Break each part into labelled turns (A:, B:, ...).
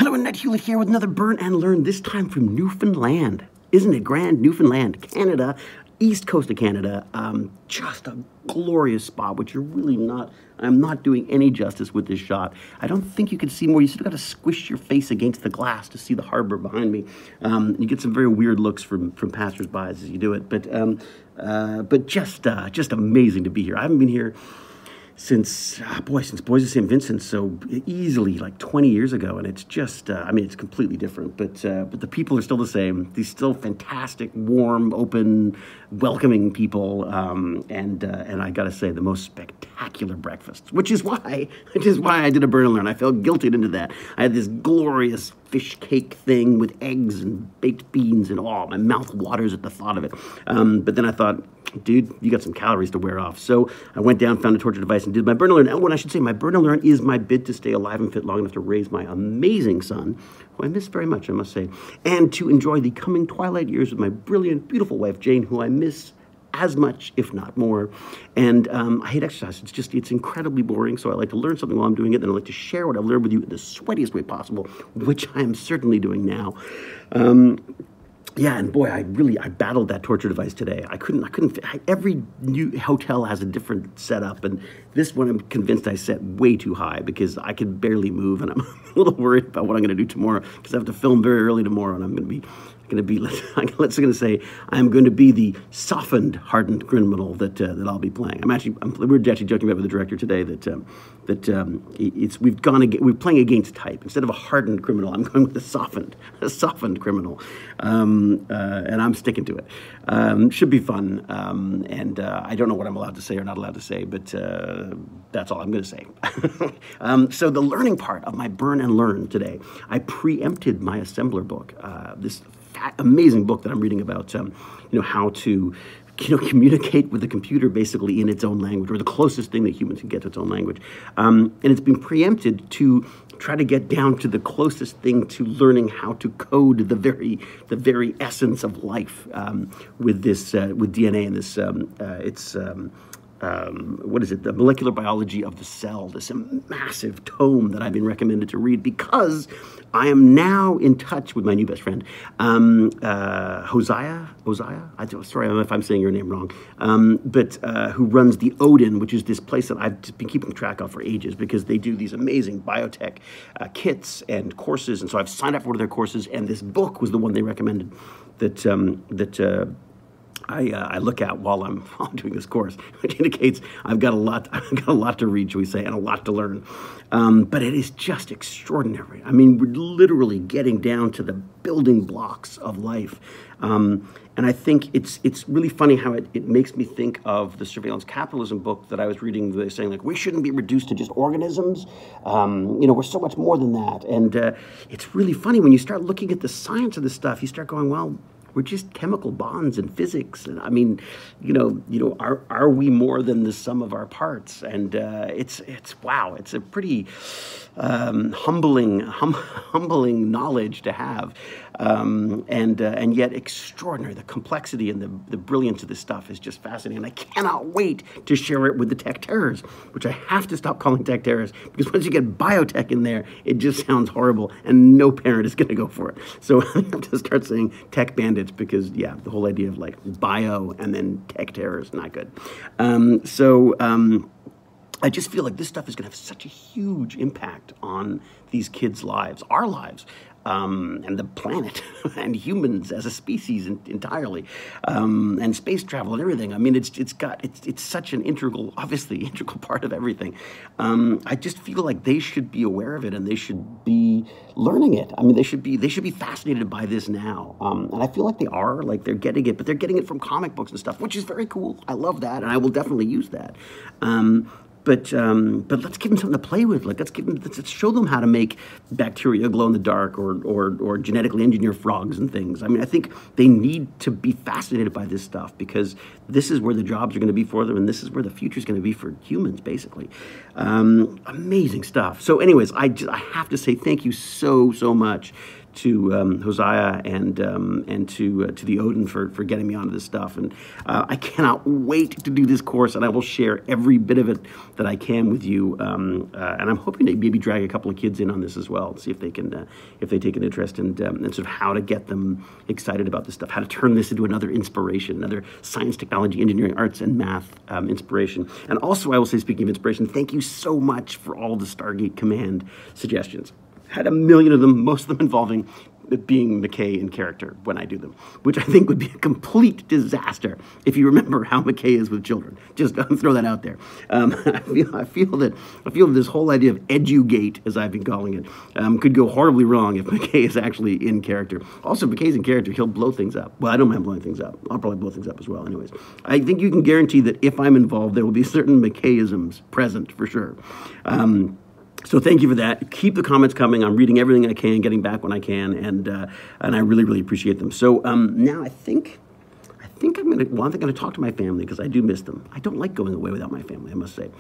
A: Hello, Annette Hewlett here with another Burn and Learn, this time from Newfoundland. Isn't it grand? Newfoundland, Canada, east coast of Canada. Just a glorious spot, which you're really not, I'm not doing any justice with this shot. I don't think you can see more. You still got to squish your face against the glass to see the harbor behind me. You get some very weird looks from passersby as you do it, but just amazing to be here. I haven't been here since Boys of St. Vincent, so easily like 20 years ago, and it's just, I mean, it's completely different, but the people are still the same. These still fantastic, warm, open, welcoming people, and I gotta say, the most spectacular breakfasts, which is why I did a Burn and Learn. I felt guilted into that. I had this glorious fish cake thing with eggs and baked beans, and oh, my mouth waters at the thought of it. But then I thought, dude, you got some calories to wear off. So I went down, found a torture device, and did my Burn and Learn. And what I should say, my Burn and Learn is my bid to stay alive and fit long enough to raise my amazing son, who I miss very much, I must say, and to enjoy the coming twilight years with my brilliant, beautiful wife, Jane, who I miss as much, if not more. And I hate exercise. It's incredibly boring, so I like to learn something while I'm doing it, and I like to share what I've learned with you in the sweatiest way possible, which I am certainly doing now. Yeah, and boy, I battled that torture device today. I couldn't fit. Every new hotel has a different setup, and this one I'm convinced I set way too high because I could barely move, and I'm a little worried about what I'm going to do tomorrow because I have to film very early tomorrow, and I'm going to be the softened, hardened criminal that I'll be playing. We're actually joking about with the director today that we're playing against type. Instead of a hardened criminal, I'm going with a softened criminal, and I'm sticking to it. Should be fun, and I don't know what I'm allowed to say or not allowed to say, but that's all I'm going to say. So the learning part of my Burn and Learn today, I preempted my assembler book. This amazing book that I'm reading about, how to, communicate with the computer basically in its own language, or the closest thing that humans can get to its own language. And it's been preempted to try to get down to the closest thing to learning how to code the very essence of life with DNA and this. What is it? The Molecular Biology of the Cell, this massive tome that I've been recommended to read because I am now in touch with my new best friend, Hosea? Sorry, I don't know if I'm saying your name wrong, but who runs the Odin, which is this place that I've been keeping track of for ages because they do these amazing biotech kits and courses, and so I've signed up for one of their courses, and this book was the one they recommended that I look at while I'm doing this course, which indicates I've got a lot to read, shall we say, and a lot to learn. But it is just extraordinary. I mean, we're literally getting down to the building blocks of life. And I think it's really funny how it makes me think of the surveillance capitalism book that I was reading. They're saying, like, we shouldn't be reduced to just organisms. We're so much more than that. And it's really funny when you start looking at the science of this stuff, you start going, well, we're just chemical bonds and physics, and I mean, are we more than the sum of our parts? And it's wow, it's a pretty humbling knowledge to have, and yet extraordinary. The complexity and the brilliance of this stuff is just fascinating. And I cannot wait to share it with the tech terrors, which I have to stop calling tech terrors because once you get biotech in there, it just sounds horrible, and no parent is going to go for it. So I have to start saying tech bandits because, yeah, the whole idea of like bio and then tech terror is not good. I just feel like this stuff is going to have such a huge impact on these kids' lives, our lives, and the planet, and humans as a species entirely, and space travel and everything. I mean, it's such an integral part of everything. I just feel like they should be aware of it, and they should be learning it. I mean, they should be fascinated by this now, and I feel like they are, like they're getting it, but they're getting it from comic books and stuff, which is very cool. I love that, and I will definitely use that. But let's give them something to play with. Like let's show them how to make bacteria glow in the dark, or genetically engineer frogs and things. I mean, I think they need to be fascinated by this stuff because this is where the jobs are going to be for them, and this is where the future is going to be for humans, basically. Amazing stuff. So, anyways, I have to say thank you so much Hosea and to the Odin for getting me onto this stuff. And I cannot wait to do this course, and I will share every bit of it that I can with you. And I'm hoping to maybe drag a couple of kids in on this as well, see if they can, if they take an interest in sort of how to get them excited about this stuff, how to turn this into another inspiration, another science, technology, engineering, arts, and math inspiration. And also, I will say, speaking of inspiration, thank you so much for all the Stargate Command suggestions. Had a million of them, most of them involving being McKay in character when I do them, which I think would be a complete disaster if you remember how McKay is with children. Just throw that out there. I feel that this whole idea of edugate, as I've been calling it, could go horribly wrong if McKay is actually in character. Also, if McKay's in character, he'll blow things up. Well, I don't mind blowing things up. I'll probably blow things up as well anyways. I think you can guarantee that if I'm involved, there will be certain McKayisms present for sure. So thank you for that. Keep the comments coming. I'm reading everything I can, getting back when I can, and I really, really appreciate them. So now I think I'm gonna talk to my family because I do miss them. I don't like going away without my family, I must say.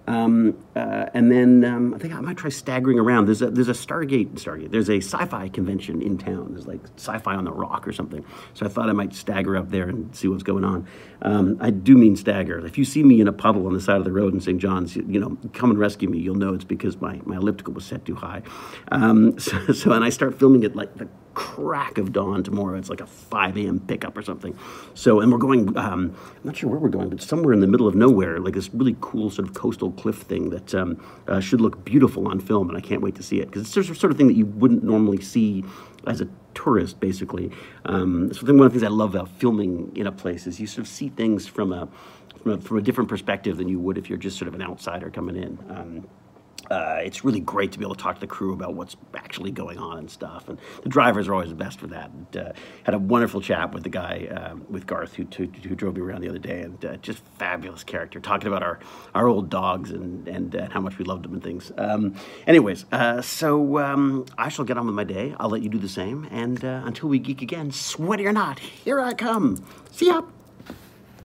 A: And then I think I might try staggering around. There's a Stargate. There's a sci-fi convention in town. There's like Sci-Fi on the Rock or something. So I thought I might stagger up there and see what's going on. I do mean stagger. If you see me in a puddle on the side of the road in St. John's, you know, come and rescue me. You'll know it's because my elliptical was set too high. And I start filming it like the crack of dawn tomorrow. It's like a 5 a.m. pickup or something. So, and we're going, I'm not sure where we're going, but somewhere in the middle of nowhere, like this really cool sort of coastal cliff thing that should look beautiful on film, and I can't wait to see it, because it's the sort of thing that you wouldn't normally see as a tourist, basically. One of the things I love about filming in a place is you sort of see things from a different perspective than you would if you're just sort of an outsider coming in. It's really great to be able to talk to the crew about what's actually going on and stuff. And the drivers are always the best for that. And, had a wonderful chat with the guy, with Garth, who drove me around the other day, and just fabulous character, talking about our old dogs and how much we loved them and things. Anyways, so I shall get on with my day. I'll let you do the same. And until we geek again, sweaty or not, here I come. See ya.